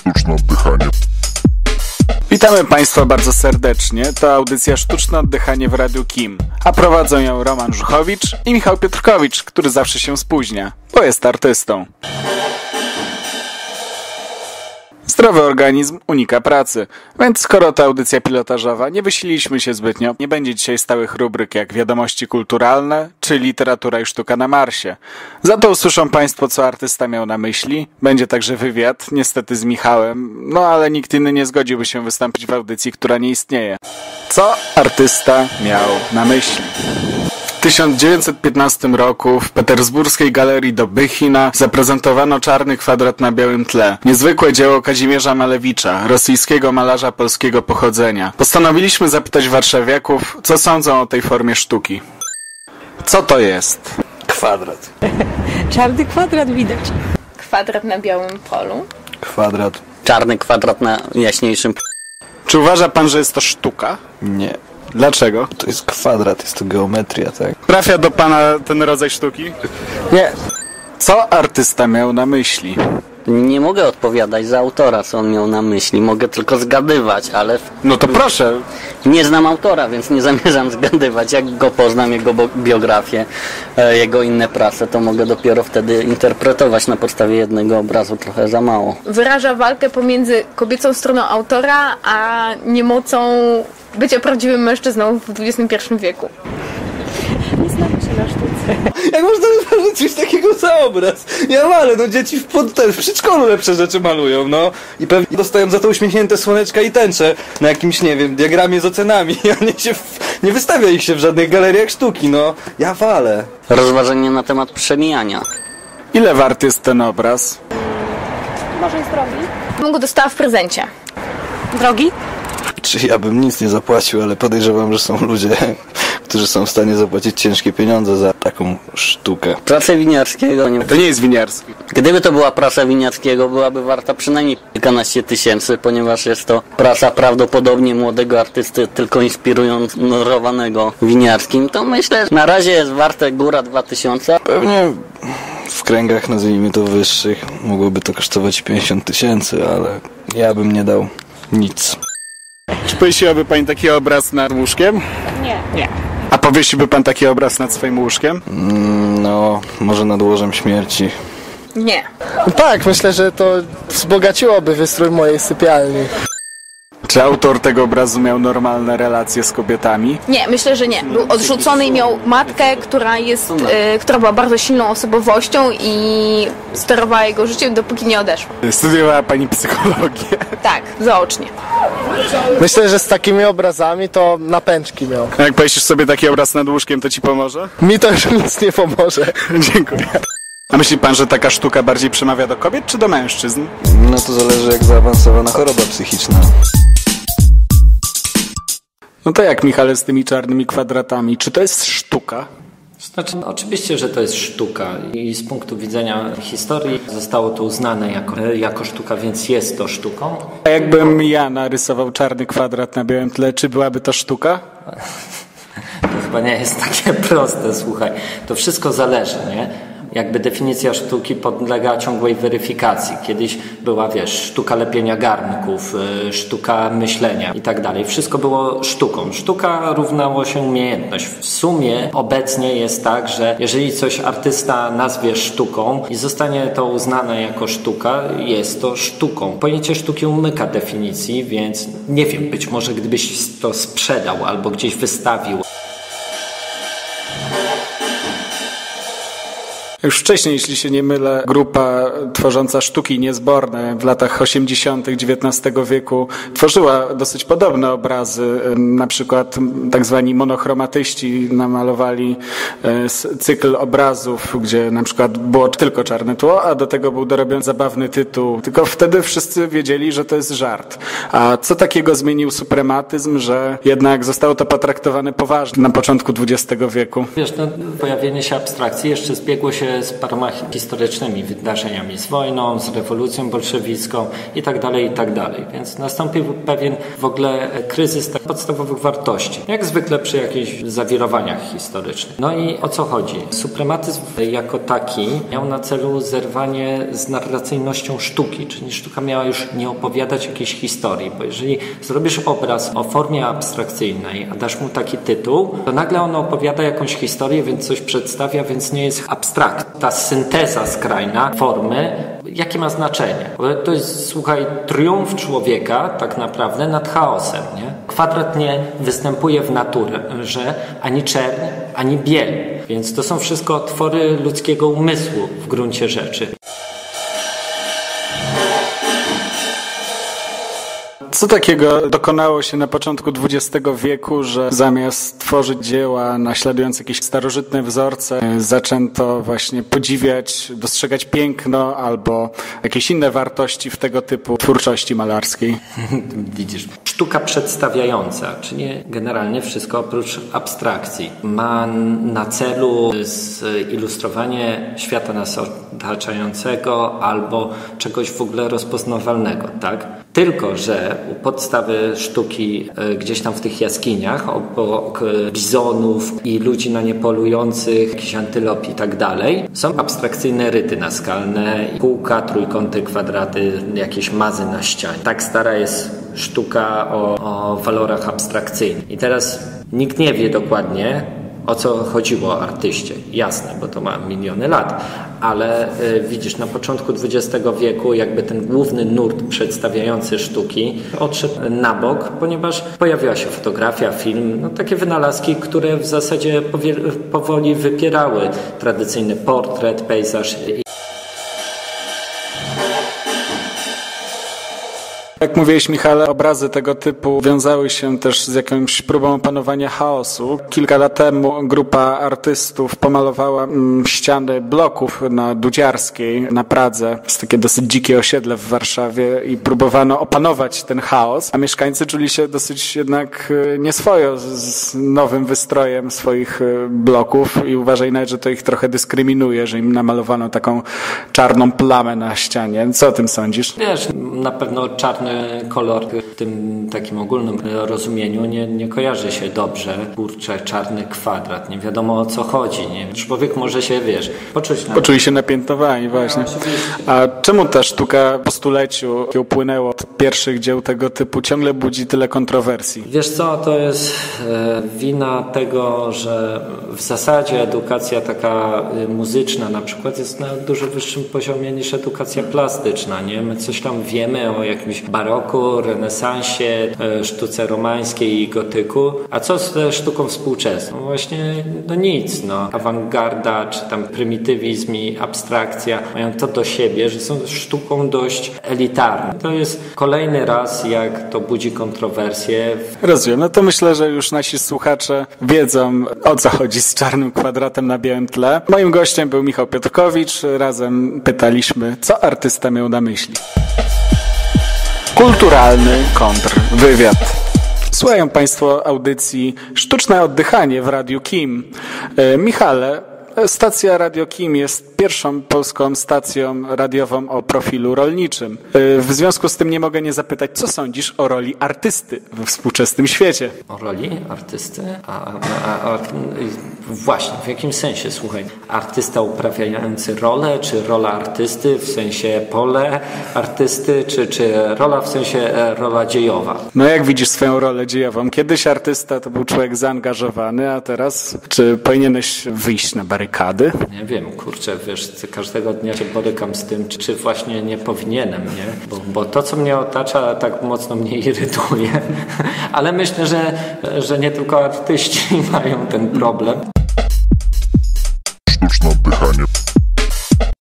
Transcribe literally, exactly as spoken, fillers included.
Sztuczne Oddychanie. Witamy Państwa bardzo serdecznie. To audycja Sztuczne Oddychanie w Radiu Kim. A prowadzą ją Roman Żuchowicz i Michał Piotrkowicz, który zawsze się spóźnia, bo jest artystą. Zdrowy organizm unika pracy, więc skoro to audycja pilotażowa, nie wysililiśmy się zbytnio. Nie będzie dzisiaj stałych rubryk jak wiadomości kulturalne czy literatura i sztuka na Marsie. Za to usłyszą Państwo, co artysta miał na myśli. Będzie także wywiad, niestety z Michałem, no ale nikt inny nie zgodziłby się wystąpić w audycji, która nie istnieje. Co artysta miał na myśli? W tysiąc dziewięćset piętnastym roku w petersburskiej galerii Dobychina zaprezentowano Czarny kwadrat na białym tle. Niezwykłe dzieło Kazimierza Malewicza, rosyjskiego malarza polskiego pochodzenia. Postanowiliśmy zapytać warszawiaków, co sądzą o tej formie sztuki. Co to jest? Kwadrat. Czarny kwadrat widać. Kwadrat na białym polu. Kwadrat. Czarny kwadrat na jaśniejszym. Czy uważa pan, że jest to sztuka? Nie. Dlaczego? To jest kwadrat, jest to geometria, tak? Trafia do pana ten rodzaj sztuki? Nie. Co artysta miał na myśli? Nie mogę odpowiadać za autora, co on miał na myśli. Mogę tylko zgadywać, ale No to proszę. nie znam autora, więc nie zamierzam zgadywać. Jak go poznam, jego biografię, jego inne prace, to mogę dopiero wtedy interpretować na podstawie jednego obrazu. Trochę za mało. Wyraża walkę pomiędzy kobiecą stroną autora, a niemocą bycia prawdziwym mężczyzną w dwudziestym pierwszym wieku. Nie znamy się na sztuce. Jak można wyrazić coś takiego za obraz? Ja walę, no dzieci w, pod, w przedszkolu lepsze rzeczy malują, no. I pewnie dostają za to uśmiechnięte słoneczka i tęcze na jakimś, nie wiem, diagramie z ocenami. A nie, się w, nie wystawia ich się w żadnych galeriach sztuki, no. Ja walę. Rozważenie na temat przemijania. Ile wart jest ten obraz? Może jest drogi? Bym go dostała w prezencie. Drogi? Czy ja bym nic nie zapłacił, ale podejrzewam, że są ludzie, którzy są w stanie zapłacić ciężkie pieniądze za taką sztukę. Pracę Winiarskiego nie... To nie jest winiarski. Gdyby to była praca Winiarskiego, byłaby warta przynajmniej kilkanaście tysięcy, ponieważ jest to praca prawdopodobnie młodego artysty, tylko inspirującego Winiarskim. To myślę, że na razie jest warte góra dwa tysiące. Pewnie w kręgach, nazwijmy to wyższych, mogłoby to kosztować pięćdziesiąt tysięcy, ale ja bym nie dał nic. Czy powiesiłaby pani taki obraz nad łóżkiem? Nie. Nie. A powiesiłby pan taki obraz nad swoim łóżkiem? Mm, no, może nad łożem śmierci. Nie. Tak, myślę, że to wzbogaciłoby wystrój mojej sypialni. Czy autor tego obrazu miał normalne relacje z kobietami? Nie, myślę, że nie. Był odrzucony i miał matkę, która jest, y, która była bardzo silną osobowością i sterowała jego życiem, dopóki nie odeszła. Studiowała pani psychologię. Tak, zaocznie. Myślę, że z takimi obrazami to napęczki miał. A jak powiesisz sobie taki obraz nad łóżkiem, to ci pomoże? Mi to już nic nie pomoże. Dziękuję. A myśli pan, że taka sztuka bardziej przemawia do kobiet czy do mężczyzn? No to zależy, jak zaawansowana choroba psychiczna. No to jak, Michale, z tymi czarnymi kwadratami? Czy to jest sztuka? Znaczy, oczywiście, że to jest sztuka i z punktu widzenia historii zostało to uznane jako, jako sztuka, więc jest to sztuką. A jakbym ja narysował czarny kwadrat na białym tle, czy byłaby to sztuka? To chyba nie jest takie proste, słuchaj. To wszystko zależy, nie? Jakby definicja sztuki podlega ciągłej weryfikacji. Kiedyś była, wiesz, sztuka lepienia garnków, sztuka myślenia i tak dalej. Wszystko było sztuką. Sztuka równało się umiejętność. W sumie obecnie jest tak, że jeżeli coś artysta nazwie sztuką i zostanie to uznane jako sztuka, jest to sztuką. Pojęcie sztuki umyka definicji, więc nie wiem, być może gdybyś to sprzedał albo gdzieś wystawił. Już wcześniej, jeśli się nie mylę, grupa tworząca sztuki niezborne w latach osiemdziesiątych dziewiętnastego wieku tworzyła dosyć podobne obrazy. Na przykład tak zwani monochromatyści namalowali cykl obrazów, gdzie na przykład było tylko czarne tło, a do tego był dorobiony zabawny tytuł. Tylko wtedy wszyscy wiedzieli, że to jest żart. A co takiego zmienił suprematyzm, że jednak zostało to potraktowane poważnie na początku dwudziestego wieku? Wiesz, no, pojawienie się abstrakcji jeszcze zbiegło się się z paroma historycznymi wydarzeniami, z wojną, z rewolucją bolszewicką i tak dalej, i tak dalej. Więc nastąpił pewien w ogóle kryzys tak podstawowych wartości, jak zwykle przy jakichś zawirowaniach historycznych. No i o co chodzi? Suprematyzm jako taki miał na celu zerwanie z narracyjnością sztuki, czyli sztuka miała już nie opowiadać jakiejś historii, bo jeżeli zrobisz obraz o formie abstrakcyjnej, a dasz mu taki tytuł, to nagle on opowiada jakąś historię, więc coś przedstawia, więc nie jest abstrakt. Ta synteza skrajna formy, jakie ma znaczenie? Bo to jest, słuchaj, triumf człowieka tak naprawdę nad chaosem, nie? Kwadrat nie występuje w naturze ani czerń, ani biel, więc to są wszystko twory ludzkiego umysłu w gruncie rzeczy. Co takiego dokonało się na początku dwudziestego wieku, że zamiast tworzyć dzieła naśladujące jakieś starożytne wzorce, zaczęto właśnie podziwiać, dostrzegać piękno albo jakieś inne wartości w tego typu twórczości malarskiej? Widzisz, sztuka przedstawiająca, czyli generalnie wszystko oprócz abstrakcji, ma na celu zilustrowanie świata nas otaczającego albo czegoś w ogóle rozpoznawalnego, tak? Tylko że u podstawy sztuki gdzieś tam w tych jaskiniach, obok bizonów i ludzi na nie polujących, jakichś antylop i tak dalej, są abstrakcyjne ryty naskalne, kółka, trójkąty, kwadraty, jakieś mazy na ścianie. Tak stara jest sztuka o, o walorach abstrakcyjnych. I teraz nikt nie wie dokładnie, o co chodziło artyście. Jasne, bo to ma miliony lat, ale y, widzisz, na początku dwudziestego wieku jakby ten główny nurt przedstawiający sztuki odszedł na bok, ponieważ pojawiła się fotografia, film, no takie wynalazki, które w zasadzie powie- powoli wypierały tradycyjny portret, pejzaż. Jak mówiłeś, Michale, obrazy tego typu wiązały się też z jakąś próbą opanowania chaosu. Kilka lat temu grupa artystów pomalowała mm, ściany bloków na Dudziarskiej, na Pradze. Jest takie dosyć dzikie osiedle w Warszawie i próbowano opanować ten chaos, a mieszkańcy czuli się dosyć jednak nieswojo z, z nowym wystrojem swoich bloków i uważali nawet, że to ich trochę dyskryminuje, że im namalowano taką czarną plamę na ścianie. Co o tym sądzisz? Wiesz, na pewno czarny kolor w tym takim ogólnym rozumieniu nie, nie kojarzy się dobrze. Kurczę, czarny kwadrat, nie wiadomo o co chodzi. Nie? Człowiek może się, wiesz, poczuć... Na... Poczuli się napiętowani, właśnie. A czemu ta sztuka po stuleciu, jakie upłynęło od pierwszych dzieł tego typu, ciągle budzi tyle kontrowersji? Wiesz co, to jest e, wina tego, że w zasadzie edukacja taka muzyczna na przykład jest na dużo wyższym poziomie niż edukacja plastyczna, nie? My coś tam wiemy o jakimś baroku, renesansie, sztuce romańskiej i gotyku. A co z sztuką współczesną? Właśnie no nic. No. Awangarda, czy tam prymitywizm i abstrakcja mają to do siebie, że są sztuką dość elitarną. To jest kolejny raz, jak to budzi kontrowersje. Rozumiem. No to myślę, że już nasi słuchacze wiedzą, o co chodzi z czarnym kwadratem na białym tle. Moim gościem był Michał Piotrkowicz. Razem pytaliśmy, co artysta miał na myśli. Kulturalny kontrwywiad. Słuchają Państwo audycji Sztuczne Oddychanie w Radiu Kim. E, Michale, stacja Radio Kim jest pierwszą polską stacją radiową o profilu rolniczym. W związku z tym nie mogę nie zapytać, co sądzisz o roli artysty we współczesnym świecie? O roli artysty? A, a, a, a, właśnie, w jakim sensie? Słuchaj, artysta uprawiający rolę, czy rola artysty w sensie pole artysty, czy, czy rola w sensie rola dziejowa? No jak widzisz swoją rolę dziejową? Kiedyś artysta to był człowiek zaangażowany, a teraz czy powinieneś wyjść na barykady? Nie wiem, kurczę, wiesz, każdego dnia się borykam z tym, czy, czy właśnie nie powinienem, nie? Bo, bo to, co mnie otacza, tak mocno mnie irytuje. Ale myślę, że, że nie tylko artyści mają ten problem. Sztuczne oddychanie.